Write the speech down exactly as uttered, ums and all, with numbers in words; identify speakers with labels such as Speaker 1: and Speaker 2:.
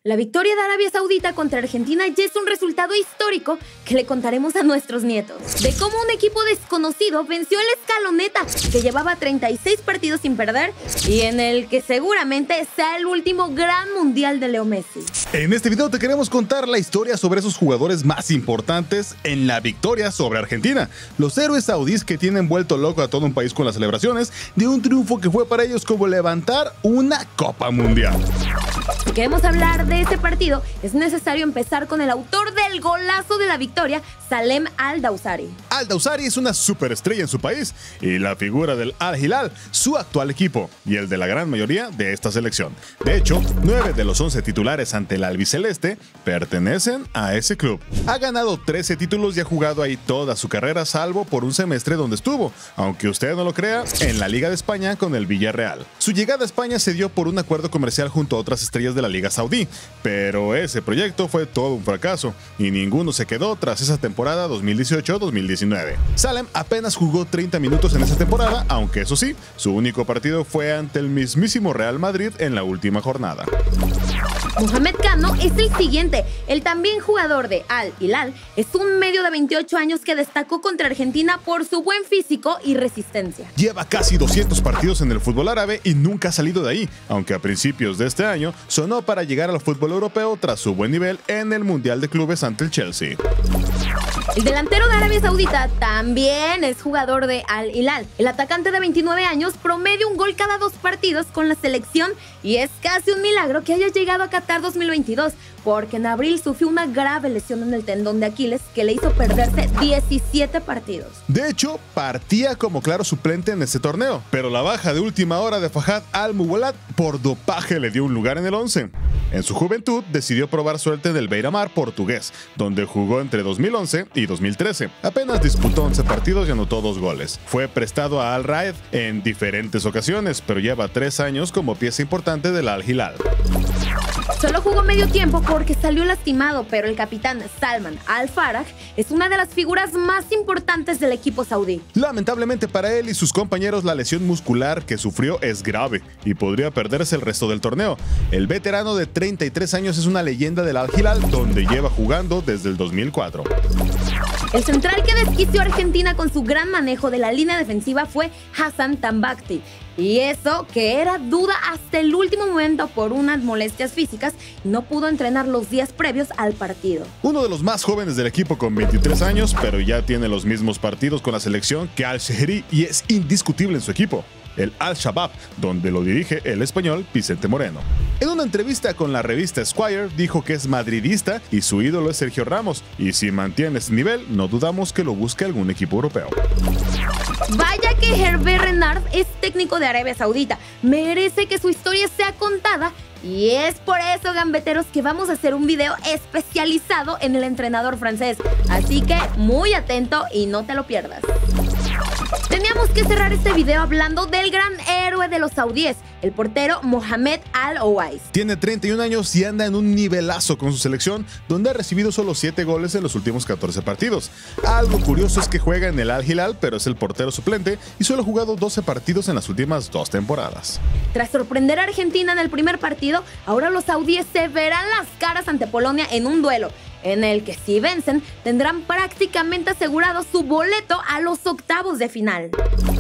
Speaker 1: La victoria de Arabia Saudita contra Argentina ya es un resultado histórico que le contaremos a nuestros nietos. De cómo un equipo desconocido venció a la Escaloneta, que llevaba treinta y seis partidos sin perder y en el que seguramente sea el último gran mundial de Leo Messi.
Speaker 2: En este video te queremos contar la historia sobre esos jugadores más importantes en la victoria sobre Argentina. Los héroes saudíes que tienen vuelto loco a todo un país con las celebraciones de un triunfo que fue para ellos como levantar una Copa Mundial.
Speaker 1: Si queremos hablar de ese partido, es necesario empezar con el autor del golazo de la victoria, Salem Al-Dawsari.
Speaker 2: Al-Dawsari es una superestrella en su país y la figura del Al-Hilal, su actual equipo, y el de la gran mayoría de esta selección. De hecho, nueve de los once titulares ante el albiceleste pertenecen a ese club. Ha ganado trece títulos y ha jugado ahí toda su carrera, salvo por un semestre donde estuvo, aunque usted no lo crea, en la Liga de España con el Villarreal. Su llegada a España se dio por un acuerdo comercial junto a otras estrellas de la Liga Saudí, pero ese proyecto fue todo un fracaso y ninguno se quedó tras esa temporada dos mil dieciocho dos mil diecinueve. Salem apenas jugó treinta minutos en esa temporada, aunque eso sí, su único partido fue ante el mismísimo Real Madrid en la última jornada.
Speaker 1: Mohamed Kano es el siguiente. El también jugador de Al-Hilal es un medio de veintiocho años que destacó contra Argentina por su buen físico y resistencia.
Speaker 2: Lleva casi doscientos partidos en el fútbol árabe y nunca ha salido de ahí, aunque a principios de este año sonó para llegar al fútbol europeo tras su buen nivel en el Mundial de Clubes ante el Chelsea.
Speaker 1: El delantero de Arabia Saudita también es jugador de Al-Hilal. El atacante de veintinueve años promedia un gol cada dos partidos con la selección y es casi un milagro que haya llegado a Qatar dos mil veintidós, porque en abril sufrió una grave lesión en el tendón de Aquiles que le hizo perderse diecisiete partidos.
Speaker 2: De hecho, partía como claro suplente en ese torneo, pero la baja de última hora de Fahad Al-Muwallad por dopaje le dio un lugar en el once. En su juventud decidió probar suerte en el Beira-Mar portugués, donde jugó entre dos mil once y dos mil trece. Apenas disputó once partidos y anotó dos goles. Fue prestado a Al-Raed en diferentes ocasiones, pero lleva tres años como pieza importante del Al-Hilal.
Speaker 1: Solo jugó medio tiempo porque salió lastimado, pero el capitán Salman Al-Faraj es una de las figuras más importantes del equipo saudí.
Speaker 2: Lamentablemente para él y sus compañeros, la lesión muscular que sufrió es grave y podría perderse el resto del torneo. El veterano de treinta y tres años es una leyenda del Al-Hilal, donde lleva jugando desde el dos mil cuatro.
Speaker 1: El central que desquició a Argentina con su gran manejo de la línea defensiva fue Hassan Tambakti. Y eso que era duda hasta el último momento por unas molestias físicas y no pudo entrenar los días previos al partido.
Speaker 2: Uno de los más jóvenes del equipo con veintitrés años, pero ya tiene los mismos partidos con la selección que Al-Shehri y es indiscutible en su equipo, el Al-Shabab, donde lo dirige el español Vicente Moreno. En una entrevista con la revista Esquire dijo que es madridista y su ídolo es Sergio Ramos, y si mantiene ese nivel no dudamos que lo busque algún equipo europeo.
Speaker 1: Vaya que Hervé Renard es técnico de Arabia Saudita, merece que su historia sea contada y es por eso, gambeteros, que vamos a hacer un video especializado en el entrenador francés, así que muy atento y no te lo pierdas. Teníamos que cerrar este video hablando del gran héroe de los saudíes, el portero Mohamed Al-Owais.
Speaker 2: Tiene treinta y un años y anda en un nivelazo con su selección, donde ha recibido solo siete goles en los últimos catorce partidos. Algo curioso es que juega en el Al-Hilal, pero es el portero suplente y solo ha jugado doce partidos en las últimas dos temporadas.
Speaker 1: Tras sorprender a Argentina en el primer partido, ahora los saudíes se verán las caras ante Polonia en un duelo, en el que si vencen tendrán prácticamente asegurado su boleto a los octavos de final.